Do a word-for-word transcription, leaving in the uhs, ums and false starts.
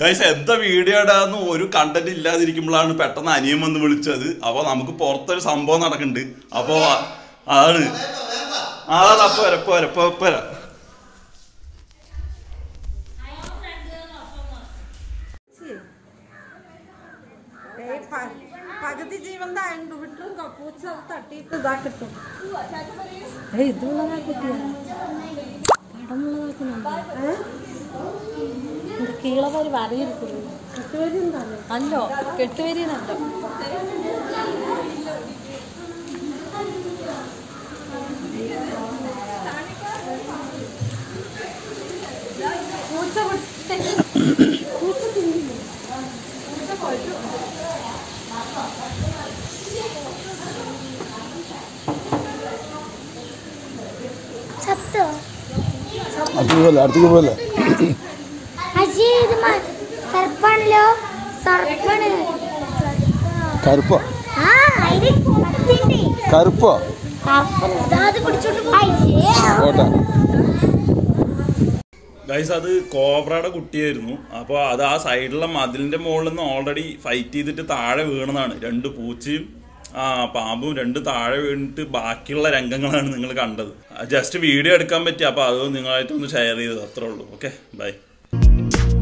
Guys എന്താ video ഇടാന്ന് ഒരു കണ്ടന്റ് ഇല്ലാതിരിക്കുമ്പോഴാണ് പെട്ടെന്ന് അനിയൻ വന്ന് വിളിച്ചത്. അപ്പൊ നമുക്ക് പുറത്തൊരു സംഭവം നടക്കുന്നുണ്ട്. അപ്പൊ ആണ് ആ പോര പോര പോര പകുതി ജീവൻ വിട്ടും കപ്പൂച്ച തട്ടിയിട്ട് ഇതാ കിട്ടും. ഇതുള്ളതാ കുട്ടിയ പടമുള്ളതാക്കുന്നുണ്ട്. കീളവരി വരയിരിക്കുന്നു. കെട്ടുവരി എന്താണ്? അല്ലോ കെട്ടുവരിന്നല്ലോ. പൂച്ച പൂച്ച തിന്നില്ല. അടുത്തേക്ക് പോലെ അടുത്തേക്ക് പോലെ കറുപ്പോ കറുപ്പോ ഗൈസ് അത് കോബ്രയുടെ കുട്ടിയായിരുന്നു. അപ്പോൾ അത് ആ സൈഡിലുള്ള മതിലിന്റെ മുകളിൽ നിന്ന് ഓൾറെഡി ഫൈറ്റ് ചെയ്തിട്ട് താഴെ വീണതാണ്. രണ്ട് പൂച്ചയും ആ പാമ്പും രണ്ട് താഴെ വീണിട്ട് ബാക്കിയുള്ള രംഗങ്ങളാണ് നിങ്ങൾ കണ്ടത്. ജസ്റ്റ് വീഡിയോ എടുക്കാൻ പറ്റി. അപ്പോൾ അത് നിങ്ങളായിട്ടൊന്ന് ഷെയർ ചെയ്തത് അത്രേ ഉള്ളൂ. Okay by.